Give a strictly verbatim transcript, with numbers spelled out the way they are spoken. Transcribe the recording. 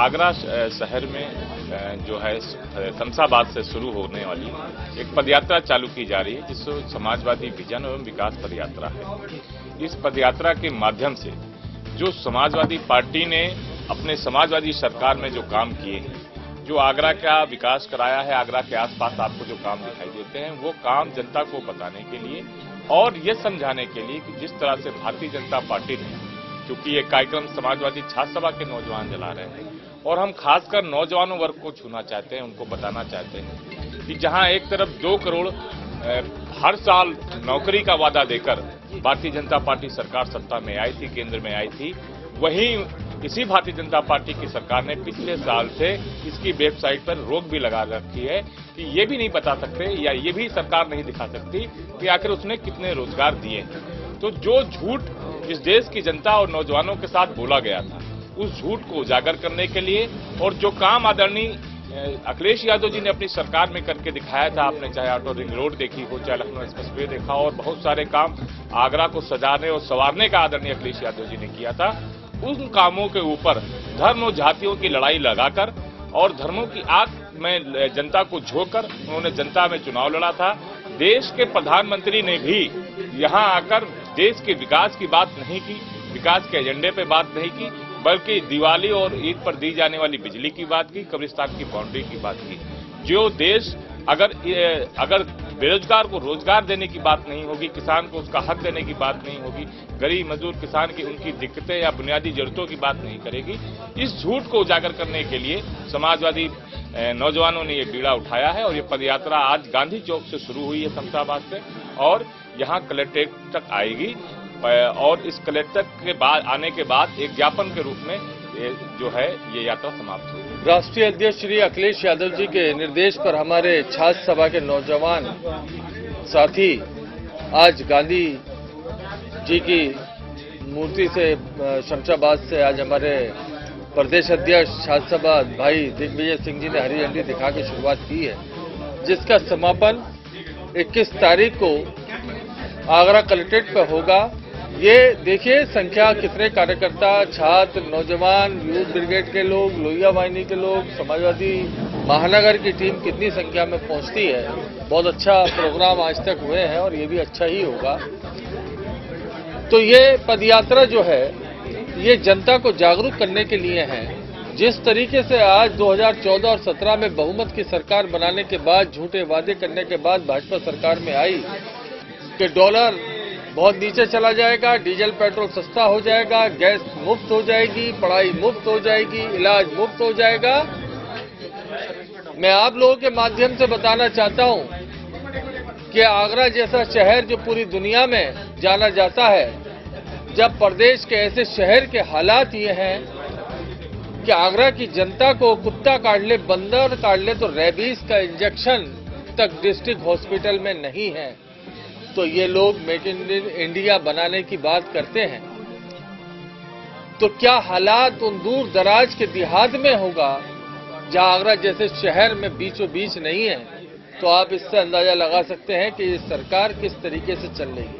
आगरा शहर में जो है शमशाबाद से शुरू होने वाली एक पदयात्रा चालू की जा रही है, जिसको समाजवादी विजन एवं विकास पदयात्रा है। इस पदयात्रा के माध्यम से जो समाजवादी पार्टी ने अपने समाजवादी सरकार में जो काम किए हैं, जो आगरा का विकास कराया है, आगरा के आसपास आपको जो काम दिखाई देते हैं, वो काम जनता को बताने के लिए और ये समझाने के लिए कि जिस तरह से भारतीय जनता पार्टी ने, क्योंकि ये कार्यक्रम समाजवादी छात्र सभा के नौजवान चला रहे हैं और हम खासकर नौजवानों वर्ग को छूना चाहते हैं, उनको बताना चाहते हैं कि जहां एक तरफ दो करोड़ हर साल नौकरी का वादा देकर भारतीय जनता पार्टी सरकार सत्ता में आई थी, केंद्र में आई थी, वहीं इसी भारतीय जनता पार्टी की सरकार ने पिछले साल से इसकी वेबसाइट पर रोक भी लगा रखी है कि ये भी नहीं बता सकते या ये भी सरकार नहीं दिखा सकती कि आखिर उसने कितने रोजगार दिए। तो जो झूठ इस देश की जनता और नौजवानों के साथ बोला गया था, उस झूठ को उजागर करने के लिए और जो काम आदरणीय अखिलेश यादव जी ने अपनी सरकार में करके दिखाया था, आपने चाहे ऑटो रिंग रोड देखी हो, चाहे लखनऊ एक्सप्रेसवे देखा और बहुत सारे काम आगरा को सजाने और संवारने का आदरणीय अखिलेश यादव जी ने किया था, उन कामों के ऊपर धर्म और जातियों की लड़ाई लगाकर और धर्मों की आग में जनता को झोंककर उन्होंने जनता में चुनाव लड़ा था। देश के प्रधानमंत्री ने भी यहां आकर देश के विकास की बात नहीं की, विकास के एजेंडे पे बात नहीं की, बल्कि दिवाली और ईद पर दी जाने वाली बिजली की बात की, कब्रिस्तान की बाउंड्री की बात की। जो देश अगर अगर बेरोजगार को रोजगार देने की बात नहीं होगी, किसान को उसका हक देने की बात नहीं होगी, गरीब मजदूर किसान की उनकी दिक्कतें या बुनियादी जरूरतों की बात नहीं करेगी, इस झूठ को उजागर करने के लिए समाजवादी नौजवानों ने ये बीड़ा उठाया है और ये पदयात्रा आज गांधी चौक से शुरू हुई है शमशाबाद से और यहाँ कलेक्ट्रेट तक आएगी और इस कलेक्टर के बाद आने के बाद एक ज्ञापन के रूप में ये जो है ये यात्रा समाप्त होगी। राष्ट्रीय अध्यक्ष श्री अखिलेश यादव जी के निर्देश पर हमारे छात्र सभा के नौजवान साथी आज गांधी जी की मूर्ति से शमशाबाद से आज हमारे प्रदेश अध्यक्ष छात्र सभा भाई दिग्विजय सिंह जी ने हरी झंडी दिखा के शुरुआत की है, जिसका समापन इक्कीस तारीख को आगरा कलेक्ट्रेट पर होगा। ये देखिए संख्या कितने कार्यकर्ता, छात्र, नौजवान, यूथ ब्रिगेड के लोग, लोहिया वाहिनी के लोग, समाजवादी महानगर की टीम कितनी संख्या में पहुंचती है। बहुत अच्छा प्रोग्राम आज तक हुए हैं और ये भी अच्छा ही होगा। तो ये पदयात्रा जो है ये जनता को जागरूक करने के लिए है। जिस तरीके से आज दो हज़ार चौदह और सत्रह में बहुमत की सरकार बनाने के बाद, झूठे वादे करने के बाद भाजपा सरकार में आई कि डॉलर बहुत नीचे चला जाएगा, डीजल पेट्रोल सस्ता हो जाएगा, गैस मुफ्त हो जाएगी, पढ़ाई मुफ्त हो जाएगी, इलाज मुफ्त हो जाएगा। मैं आप लोगों के माध्यम से बताना चाहता हूं कि आगरा जैसा शहर जो पूरी दुनिया में जाना जाता है, जब प्रदेश के ऐसे शहर के हालात ये हैं कि आगरा की जनता को कुत्ता काट ले, बंदर काट ले तो रेबीज का इंजेक्शन तक डिस्ट्रिक्ट हॉस्पिटल में नहीं है, तो ये लोग मेक इन इंडिया बनाने की बात करते हैं। तो क्या हालात उन दूर दराज के देहात में होगा जहां आगरा जैसे शहर में बीचों बीच नहीं है। तो आप इससे अंदाजा लगा सकते हैं कि ये सरकार किस तरीके से चल रही है।